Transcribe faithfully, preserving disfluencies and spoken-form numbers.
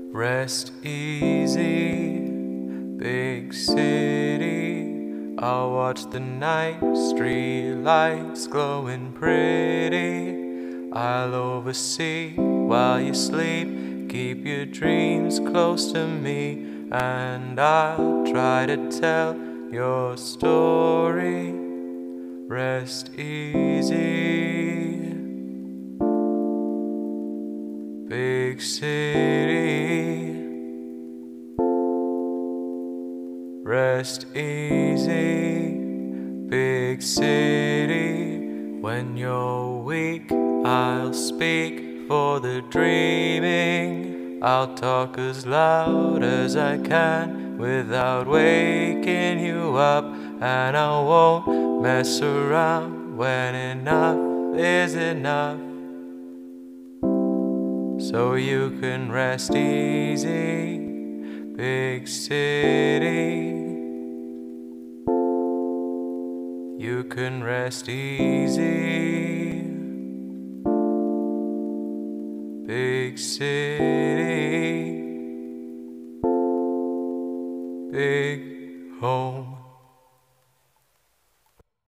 Rest easy, big city. I'll watch the night street lights glowing pretty. I'll oversee while you sleep. Keep your dreams close to me, and I'll try to tell your story. Rest easy, big city. Rest easy, big city. When you're weak, I'll speak for the dreaming. I'll talk as loud as I can without waking you up, and I won't mess around when enough is enough. So you can rest easy, big city. You can rest easy, big city, big home.